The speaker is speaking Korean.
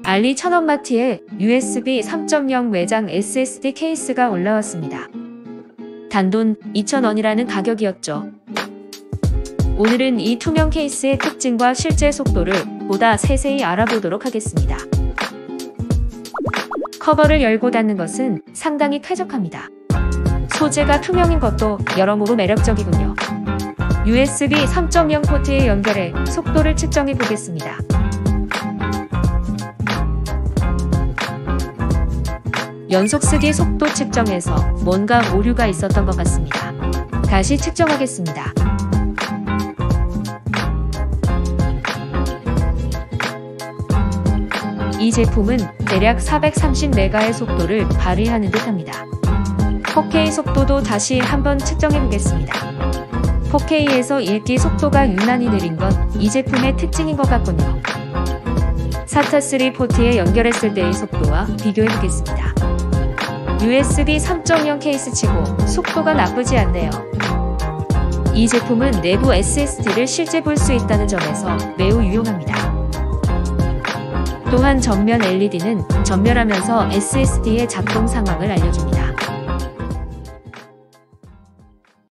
알리 천원마트에 USB 3.0 외장 SSD 케이스가 올라왔습니다. 단돈 2,000원이라는 가격이었죠. 오늘은 이 투명 케이스의 특징과 실제 속도를 보다 세세히 알아보도록 하겠습니다. 커버를 열고 닫는 것은 상당히 쾌적합니다. 소재가 투명인 것도 여러모로 매력적이군요. USB 3.0 포트에 연결해 속도를 측정해 보겠습니다. 연속 쓰기 속도 측정에서 뭔가 오류가 있었던 것 같습니다. 다시 측정하겠습니다. 이 제품은 대략 430메가의 속도를 발휘하는 듯합니다. 4K 속도도 다시 한번 측정해 보겠습니다. 4K에서 읽기 속도가 유난히 느린 건 이 제품의 특징인 것 같군요. SATA3 포트에 연결했을 때의 속도와 비교해 보겠습니다. USB 3.0 케이스치고 속도가 나쁘지 않네요. 이 제품은 내부 SSD를 실제 볼 수 있다는 점에서 매우 유용합니다. 또한 전면 LED는 전멸하면서 SSD의 작동 상황을 알려줍니다.